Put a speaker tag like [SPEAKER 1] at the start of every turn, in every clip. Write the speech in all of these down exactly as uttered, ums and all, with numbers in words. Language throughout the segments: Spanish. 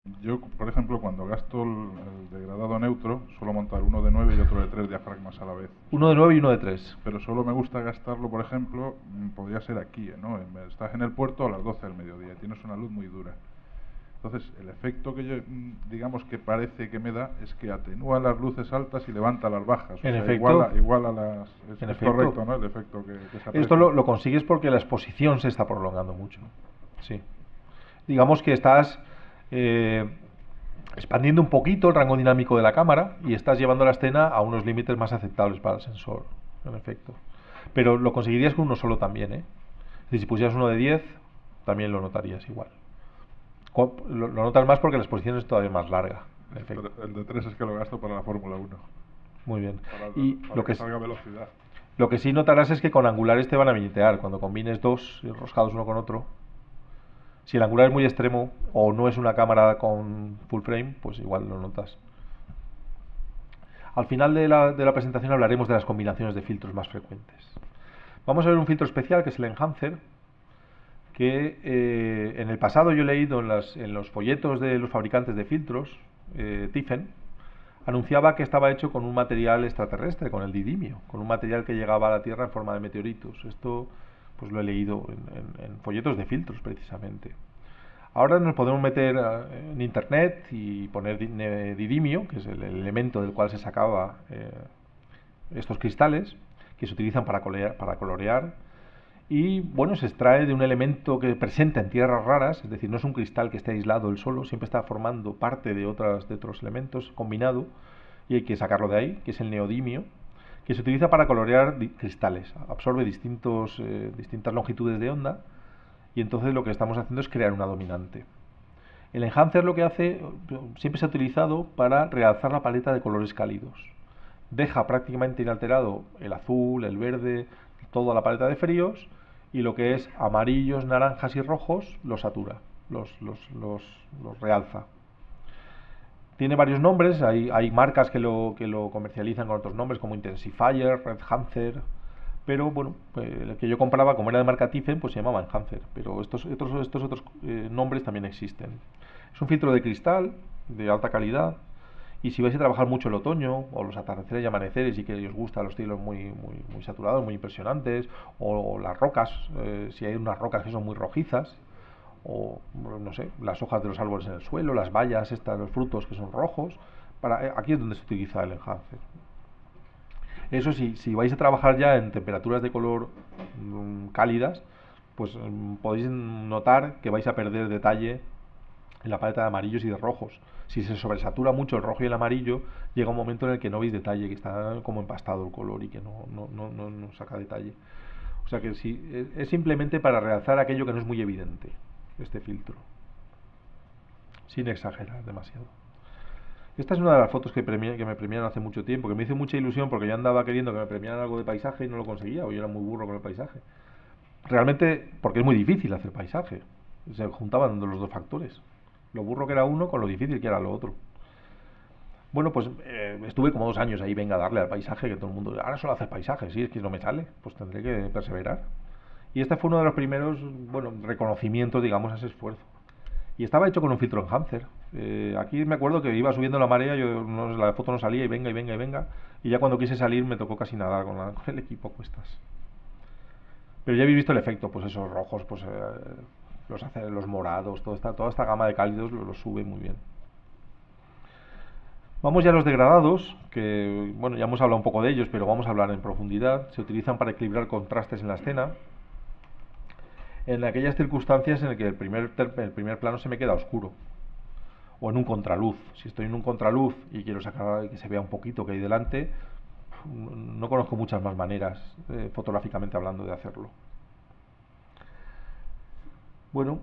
[SPEAKER 1] Yo, por ejemplo, cuando gasto el, el degradado neutro, suelo montar uno de nueve y otro de tres diafragmas a la vez.
[SPEAKER 2] Uno de nueve y uno de tres.
[SPEAKER 1] Pero solo me gusta gastarlo, por ejemplo, mm, podría ser aquí, ¿no? Estás en el puerto a las doce del mediodía y tienes una luz muy dura. Entonces, el efecto que yo, mm, digamos que parece que me da es que atenúa las luces altas y levanta las bajas. O
[SPEAKER 2] En
[SPEAKER 1] sea,
[SPEAKER 2] efecto,
[SPEAKER 1] iguala, iguala las... Es,
[SPEAKER 2] en
[SPEAKER 1] es
[SPEAKER 2] efecto.
[SPEAKER 1] correcto, ¿no? El efecto que, que se
[SPEAKER 2] Esto
[SPEAKER 1] aprecia.
[SPEAKER 2] lo, lo consigues porque la exposición se está prolongando mucho. Sí. Digamos que estás eh, expandiendo un poquito el rango dinámico de la cámara y estás llevando la escena a unos límites más aceptables para el sensor, en efecto. Pero lo conseguirías con uno solo también, ¿eh? Es decir, si pusieras uno de diez, también lo notarías igual. Lo, lo notas más porque la exposición es todavía más larga, en efecto.
[SPEAKER 1] Pero el de tres es que lo gasto para la Fórmula uno.
[SPEAKER 2] Muy bien.
[SPEAKER 1] Para,
[SPEAKER 2] Y
[SPEAKER 1] para
[SPEAKER 2] lo
[SPEAKER 1] que
[SPEAKER 2] que,
[SPEAKER 1] salga velocidad.
[SPEAKER 2] lo que sí notarás es que con angulares te van a viñetear. Cuando combines dos enroscados uno con otro, si el angular es muy extremo o no es una cámara con full frame, pues igual lo notas. Al final de la, de la presentación hablaremos de las combinaciones de filtros más frecuentes. Vamos a ver un filtro especial que es el Enhancer, que eh, en el pasado yo he leído en, las, en, los folletos de los fabricantes de filtros, eh, Tiffen, anunciaba que estaba hecho con un material extraterrestre, con el didimio, con un material que llegaba a la Tierra en forma de meteoritos. Esto pues lo he leído en, en, en folletos de filtros precisamente. Ahora nos podemos meter en internet y poner didimio, que es el elemento del cual se sacaba eh, estos cristales, que se utilizan para colorear, para colorear. Y bueno, se extrae de un elemento que presenta en tierras raras, es decir, no es un cristal que esté aislado él solo, siempre está formando parte de, otras, de otros elementos combinado, y hay que sacarlo de ahí, que es el neodimio, que se utiliza para colorear cristales, absorbe distintos, eh, distintas longitudes de onda, y entonces lo que estamos haciendo es crear una dominante. El enhancer lo que hace, siempre se ha utilizado para realzar la paleta de colores cálidos. Deja prácticamente inalterado el azul, el verde, toda la paleta de fríos, y lo que es amarillos, naranjas y rojos los satura, los, los, los, los realza. Tiene varios nombres, hay, hay marcas que lo, que lo comercializan con otros nombres como Intensifier, Enhancer, pero bueno, el que yo compraba, como era de marca Tiffen, pues se llamaba Enhancer, pero estos, estos, estos otros eh, nombres también existen. Es un filtro de cristal de alta calidad, y si vais a trabajar mucho el otoño, o los atardeceres y amaneceres, y que os gustan los estilos muy, muy, muy saturados, muy impresionantes, o, o las rocas, eh, si hay unas rocas que son muy rojizas, o no sé, las hojas de los árboles en el suelo, las bayas, estas, los frutos que son rojos, para, eh, aquí es donde se utiliza el enhancer. Eso sí, si vais a trabajar ya en temperaturas de color mmm, cálidas, pues mmm, podéis notar que vais a perder detalle en la paleta de amarillos y de rojos. Si se sobresatura mucho el rojo y el amarillo, llega un momento en el que no veis detalle, que está como empastado el color y que no, no, no, no, no saca detalle. O sea que sí, es simplemente para realzar aquello que no es muy evidente, este filtro, sin exagerar demasiado. Esta es una de las fotos que, premié, que me premiaron hace mucho tiempo, que me hizo mucha ilusión porque yo andaba queriendo que me premiaran algo de paisaje y no lo conseguía, o yo era muy burro con el paisaje. Realmente, porque es muy difícil hacer paisaje. Se juntaban los dos factores. Lo burro que era uno con lo difícil que era lo otro. Bueno, pues eh, estuve como dos años ahí, venga a darle al paisaje, que todo el mundo, ahora solo hacer paisaje, sí, es que no me sale, pues tendré que perseverar. Y este fue uno de los primeros, bueno, reconocimientos, digamos, a ese esfuerzo. Y estaba hecho con un filtro enhancer. Eh, aquí me acuerdo que iba subiendo la marea, yo no, la foto no salía y venga y venga y venga. Y ya cuando quise salir me tocó casi nadar con, la, con el equipo a cuestas. Pero ya habéis visto el efecto, pues esos rojos, pues eh, los, hace, los morados, toda esta, toda esta gama de cálidos lo, lo sube muy bien. Vamos ya a los degradados, que bueno, ya hemos hablado un poco de ellos, pero vamos a hablar en profundidad. Se utilizan para equilibrar contrastes en la escena, en aquellas circunstancias en las que el primer, el primer plano se me queda oscuro, o en un contraluz. Si estoy en un contraluz y quiero sacar que se vea un poquito que hay delante, no conozco muchas más maneras, eh, fotográficamente hablando, de hacerlo. Bueno,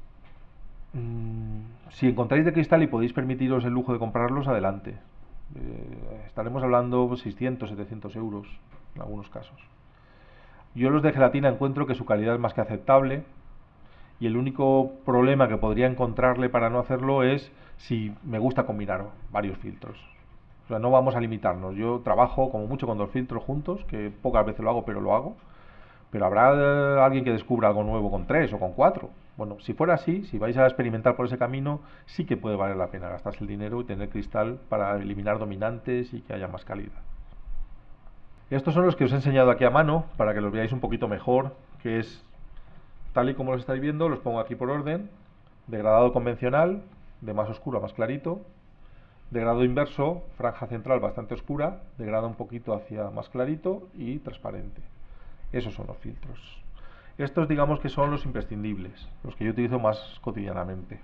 [SPEAKER 2] mmm, si encontráis de cristal y podéis permitiros el lujo de comprarlos, adelante. Eh, estaremos hablando seiscientos, setecientos euros en algunos casos. Yo los de gelatina encuentro que su calidad es más que aceptable, y el único problema que podría encontrarle para no hacerlo es si me gusta combinar varios filtros. O sea, no vamos a limitarnos. Yo trabajo como mucho con dos filtros juntos, que pocas veces lo hago, pero lo hago. Pero habrá alguien que descubra algo nuevo con tres o con cuatro. Bueno, si fuera así, si vais a experimentar por ese camino, sí que puede valer la pena gastarse el dinero y tener cristal para eliminar dominantes y que haya más calidad. Estos son los que os he enseñado aquí a mano, para que los veáis un poquito mejor, que es tal y como los estáis viendo. Los pongo aquí por orden: degradado convencional, de más oscuro a más clarito; degradado inverso, franja central bastante oscura, degradado un poquito hacia más clarito, y transparente. Esos son los filtros. Estos, digamos que son los imprescindibles, los que yo utilizo más cotidianamente.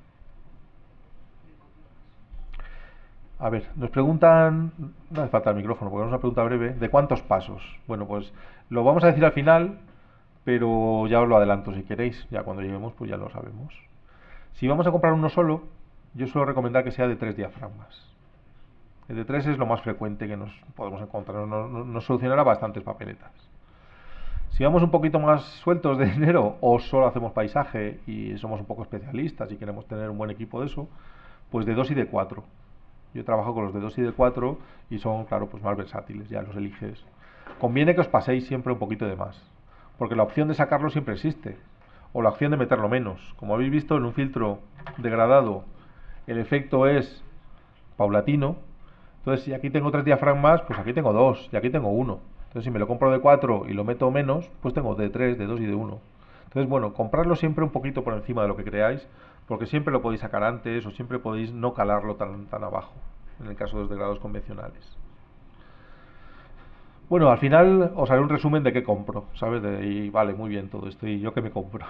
[SPEAKER 2] A ver, nos preguntan, no hace falta el micrófono porque es una pregunta breve, ¿de cuántos pasos? Bueno, pues lo vamos a decir al final, pero ya os lo adelanto si queréis, ya cuando lleguemos pues ya lo sabemos. Si vamos a comprar uno solo, yo suelo recomendar que sea de tres diafragmas. El de tres es lo más frecuente que nos podemos encontrar, nos, nos solucionará bastantes papeletas. Si vamos un poquito más sueltos de dinero o solo hacemos paisaje y somos un poco especialistas y queremos tener un buen equipo de eso, pues de dos y de cuatro. Yo trabajo con los de dos y de cuatro y son, claro, pues más versátiles, ya los eliges. Conviene que os paséis siempre un poquito de más, porque la opción de sacarlo siempre existe, o la opción de meterlo menos. Como habéis visto, en un filtro degradado el efecto es paulatino. Entonces, si aquí tengo tres diafragmas, pues aquí tengo dos, y aquí tengo uno. Entonces, si me lo compro de cuatro y lo meto menos, pues tengo de tres, de dos y de uno. Entonces, bueno, comprarlo siempre un poquito por encima de lo que creáis, porque siempre lo podéis sacar antes o siempre podéis no calarlo tan, tan abajo, en el caso de los degradados convencionales. Bueno, al final os haré un resumen de qué compro, ¿sabes? De, y vale, muy bien todo esto, y yo qué me compro.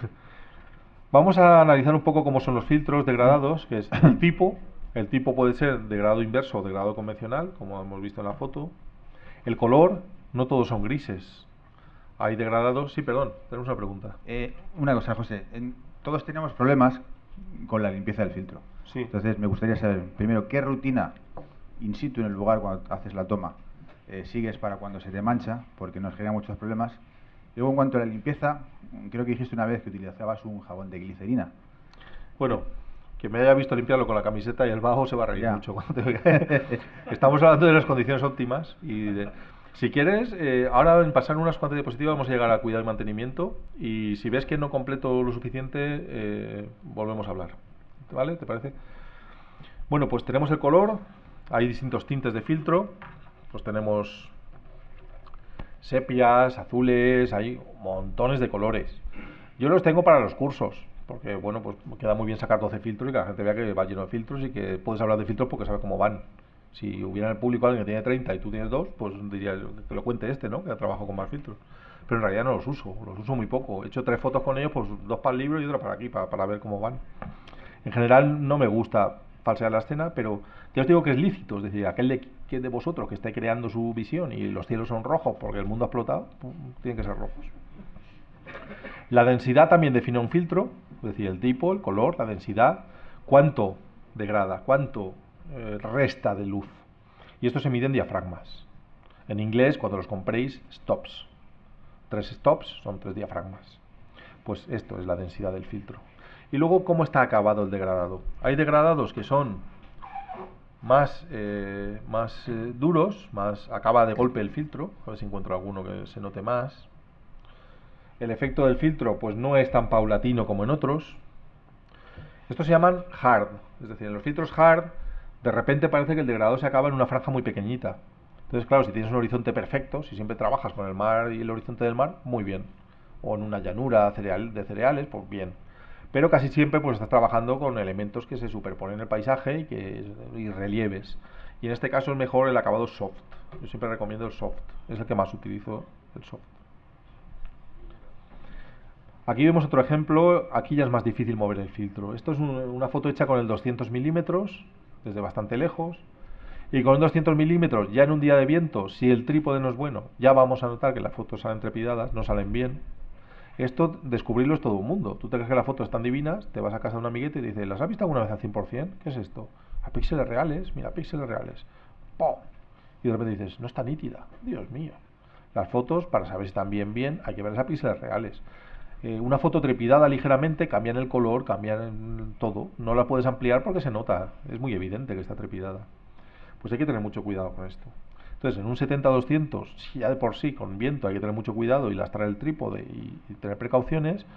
[SPEAKER 2] Vamos a analizar un poco cómo son los filtros degradados, que es el tipo. El tipo puede ser degradado inverso o degradado convencional, como hemos visto en la foto. El color, no todos son grises. Hay degradados... Sí, perdón, tenemos una pregunta.
[SPEAKER 3] Eh, una cosa, José. En, todos tenemos problemas con la limpieza del filtro.
[SPEAKER 2] Sí.
[SPEAKER 3] Entonces, me gustaría saber, primero, ¿qué rutina in situ en el lugar cuando haces la toma eh, sigues para cuando se te mancha? Porque nos genera muchos problemas. Luego, en cuanto a la limpieza, creo que dijiste una vez que utilizabas un jabón de glicerina.
[SPEAKER 2] Bueno, que me haya visto limpiarlo con la camiseta y el bajo se va a reír
[SPEAKER 3] Ya.
[SPEAKER 2] mucho cuando te oiga. Estamos hablando de las condiciones óptimas y de... Si quieres, eh, ahora en pasar unas cuantas diapositivas vamos a llegar a cuidado y mantenimiento, y si ves que no completo lo suficiente, eh, volvemos a hablar. ¿Vale? ¿Te parece? Bueno, pues tenemos el color. Hay distintos tintes de filtro. Pues tenemos sepias, azules, hay montones de colores. Yo los tengo para los cursos, porque bueno, pues queda muy bien sacar doce filtros y que la gente vea que va lleno de filtros y que puedes hablar de filtros porque sabes cómo van. Si hubiera en el público alguien que tiene treinta y tú tienes dos, pues diría que lo cuente este, ¿no? Que trabajo con más filtros. Pero en realidad no los uso, los uso muy poco. He hecho tres fotos con ellos, pues dos para el libro y otra para aquí, para, para ver cómo van. En general no me gusta falsear la escena, pero ya os digo que es lícito. Es decir, aquel de, que de vosotros que esté creando su visión y los cielos son rojos porque el mundo ha explotado, pues, tienen que ser rojos. La densidad también define un filtro, es decir, el tipo, el color, la densidad, cuánto degrada, cuánto eh, resta de luz. Y esto se mide en diafragmas. En inglés, cuando los compréis, stops. Tres stops son tres diafragmas. Pues esto es la densidad del filtro. Y luego, ¿cómo está acabado el degradado? Hay degradados que son más, eh, más eh, duros, más acaba de golpe el filtro. A ver si encuentro alguno que se note más. El efecto del filtro pues no es tan paulatino como en otros. Estos se llaman hard, es decir, en los filtros hard de repente parece que el degradado se acaba en una franja muy pequeñita. Entonces, claro, si tienes un horizonte perfecto, si siempre trabajas con el mar y el horizonte del mar, muy bien. O en una llanura cereal, de cereales, pues bien. Pero casi siempre pues estás trabajando con elementos que se superponen en el paisaje y, que, y relieves. Y en este caso es mejor el acabado soft. Yo siempre recomiendo el soft, es el que más utilizo, el soft. Aquí vemos otro ejemplo. Aquí ya es más difícil mover el filtro. Esto es un, una foto hecha con el doscientos milímetros, desde bastante lejos. Y con el doscientos milímetros, ya en un día de viento, si el trípode no es bueno, ya vamos a notar que las fotos salen trepidadas, no salen bien. Esto, descubrirlo es todo un mundo. Tú te crees que las fotos están divinas, te vas a casa de un amiguete y te dice, ¿las has visto alguna vez al cien por cien? ¿Qué es esto? A píxeles reales, mira, píxeles reales. ¡Pum! Y de repente dices, no está nítida. Dios mío. Las fotos, para saber si están bien, bien, hay que verlas a píxeles reales. Eh, una foto trepidada ligeramente, cambian el color, cambian todo. No la puedes ampliar porque se nota. Es muy evidente que está trepidada. Pues hay que tener mucho cuidado con esto. Entonces, en un setenta doscientos, ya de por sí, con viento hay que tener mucho cuidado y lastrar el trípode y, y tener precauciones.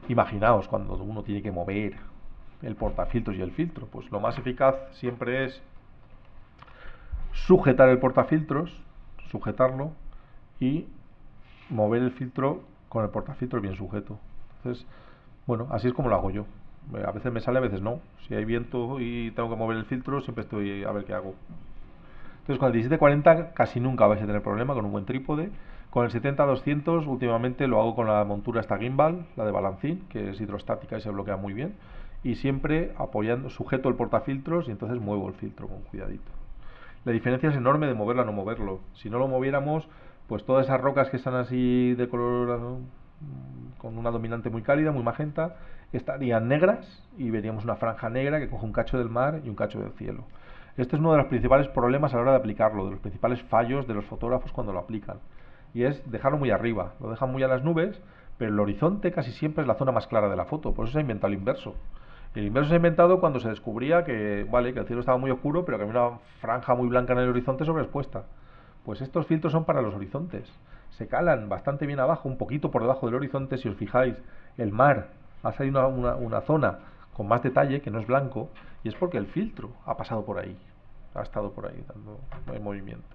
[SPEAKER 2] Imaginaos cuando uno tiene que mover el portafiltros y el filtro, pues lo más eficaz siempre es sujetar el portafiltros, sujetarlo y mover el filtro con el portafiltros bien sujeto. Entonces, bueno, así es como lo hago yo. A veces me sale, a veces no. Si hay viento y tengo que mover el filtro, siempre estoy a ver qué hago. Entonces con el diecisiete cuarenta casi nunca vais a tener problema, con un buen trípode. Con el setenta doscientos últimamente lo hago con la montura esta gimbal, la de Balancín, que es hidrostática y se bloquea muy bien. Y siempre apoyando, sujeto el portafiltros y entonces muevo el filtro con cuidadito. La diferencia es enorme de moverlo a no moverlo. Si no lo moviéramos, pues todas esas rocas que están así de color, ¿no?, con una dominante muy cálida, muy magenta, estarían negras y veríamos una franja negra que coge un cacho del mar y un cacho del cielo. Este es uno de los principales problemas a la hora de aplicarlo, de los principales fallos de los fotógrafos cuando lo aplican. Y es dejarlo muy arriba, lo dejan muy a las nubes, pero el horizonte casi siempre es la zona más clara de la foto, por eso se ha inventado el inverso. El inverso se ha inventado cuando se descubría que, vale, que el cielo estaba muy oscuro, pero que había una franja muy blanca en el horizonte sobreexpuesta. Pues estos filtros son para los horizontes. Se calan bastante bien abajo, un poquito por debajo del horizonte. Si os fijáis, el mar ha salido una, una, una zona con más detalle, que no es blanco, y es porque el filtro ha pasado por ahí, ha estado por ahí dando el movimiento.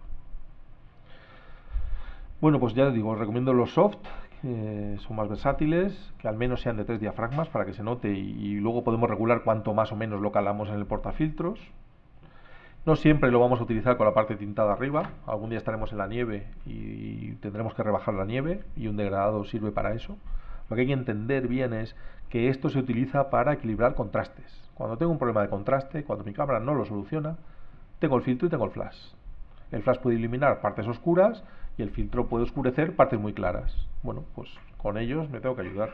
[SPEAKER 2] Bueno, pues ya os digo, os recomiendo los soft, que son más versátiles, que al menos sean de tres diafragmas para que se note, y, y luego podemos regular cuánto más o menos lo calamos en el portafiltros. No siempre lo vamos a utilizar con la parte tintada arriba. Algún día estaremos en la nieve y tendremos que rebajar la nieve, y un degradado sirve para eso. Lo que hay que entender bien es que esto se utiliza para equilibrar contrastes. Cuando tengo un problema de contraste, cuando mi cámara no lo soluciona, tengo el filtro y tengo el flash. El flash puede iluminar partes oscuras y el filtro puede oscurecer partes muy claras. Bueno, pues con ellos me tengo que ayudar.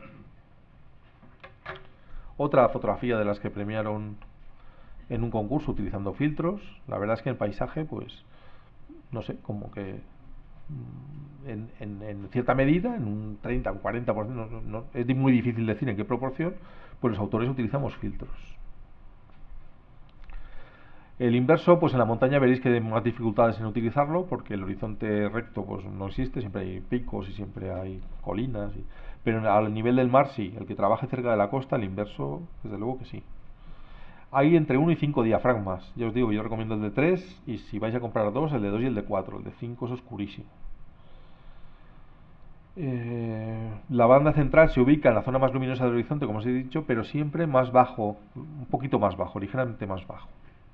[SPEAKER 2] Otra fotografía de las que premiaron en un concurso utilizando filtros, la verdad es que en paisaje, pues, no sé, como que en, en, en cierta medida, en un treinta, un cuarenta por ciento, no, no, es muy difícil decir en qué proporción, pues los autores utilizamos filtros. El inverso, pues en la montaña veréis que hay más dificultades en utilizarlo, porque el horizonte recto pues no existe, siempre hay picos y siempre hay colinas, y, pero al nivel del mar sí. El que trabaje cerca de la costa, el inverso, desde luego que sí. Hay entre uno y cinco diafragmas. Ya os digo, yo recomiendo el de tres, y si vais a comprar dos, el de dos y el de cuatro. El de cinco es oscurísimo. Eh, la banda central se ubica en la zona más luminosa del horizonte, como os he dicho, pero siempre más bajo, un poquito más bajo, ligeramente más bajo.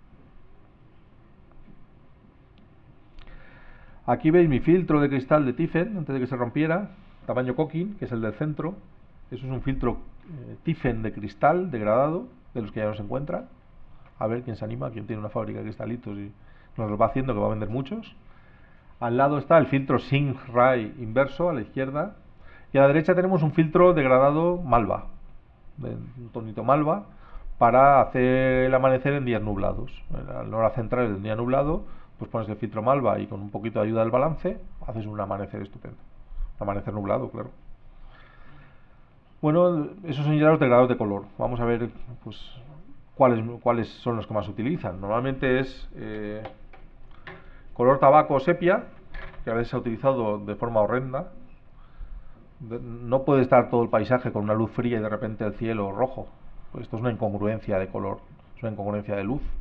[SPEAKER 2] Aquí veis mi filtro de cristal de Tiffen, antes de que se rompiera, tamaño Coquin, que es el del centro. Eso es un filtro eh, Tiffen de cristal degradado, de los que ya no se encuentra. A ver quién se anima, quién tiene una fábrica de cristalitos y nos los va haciendo, que va a vender muchos. Al lado está el filtro Singh-Rai inverso, a la izquierda. Y a la derecha tenemos un filtro degradado Malva, de un tonito Malva, para hacer el amanecer en días nublados. A la hora central del día nublado, pues pones el filtro Malva y con un poquito de ayuda del balance, haces un amanecer estupendo. Un amanecer nublado, claro. Bueno, esos son ya los degradados de color. Vamos a ver, pues, cuáles, cuáles son los que más se utilizan. Normalmente es eh, color tabaco o sepia, que a veces se ha utilizado de forma horrenda. De, no puede estar todo el paisaje con una luz fría y de repente el cielo rojo. Pues esto es una incongruencia de color, es una incongruencia de luz.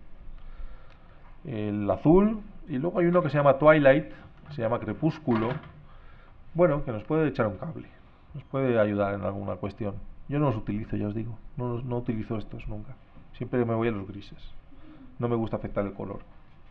[SPEAKER 2] El azul, y luego hay uno que se llama Twilight, que se llama crepúsculo, bueno, que nos puede echar un cable, nos puede ayudar en alguna cuestión. Yo no los utilizo, ya os digo, no, no utilizo estos nunca, siempre me voy a los grises, no me gusta afectar el color.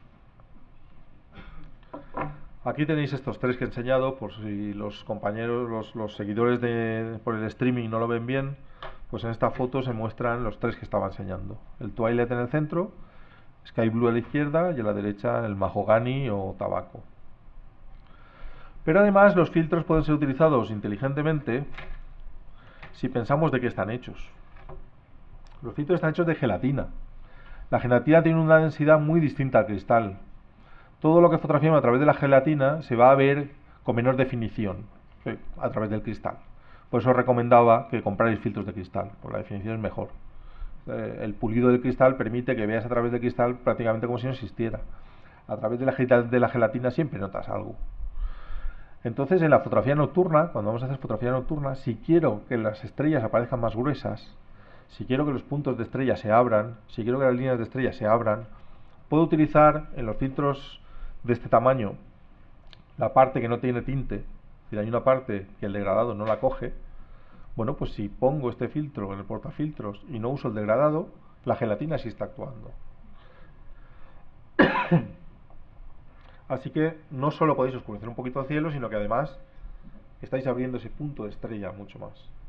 [SPEAKER 2] Aquí tenéis estos tres que he enseñado, por si los compañeros, los, los seguidores de, por el streaming no lo ven bien, pues en esta foto se muestran los tres que estaba enseñando. El Twilight en el centro, Sky Blue a la izquierda y a la derecha el Mahogany o tabaco. Pero además los filtros pueden ser utilizados inteligentemente si pensamos de qué están hechos. Los filtros están hechos de gelatina. La gelatina tiene una densidad muy distinta al cristal. Todo lo que fotografiamos a través de la gelatina se va a ver con menor definición a través del cristal. Por eso recomendaba que comprarais filtros de cristal, porque la definición es mejor. El pulido del cristal permite que veas a través del cristal prácticamente como si no existiera. A través de la, de la gelatina siempre notas algo. Entonces, en la fotografía nocturna, cuando vamos a hacer fotografía nocturna, si quiero que las estrellas aparezcan más gruesas, si quiero que los puntos de estrella se abran, si quiero que las líneas de estrella se abran, puedo utilizar en los filtros de este tamaño la parte que no tiene tinte, es decir, hay una parte que el degradado no la coge. Bueno, pues si pongo este filtro en el portafiltros y no uso el degradado, la gelatina sí está actuando. Así que no solo podéis oscurecer un poquito el cielo, sino que además estáis abriendo ese punto de estrella mucho más.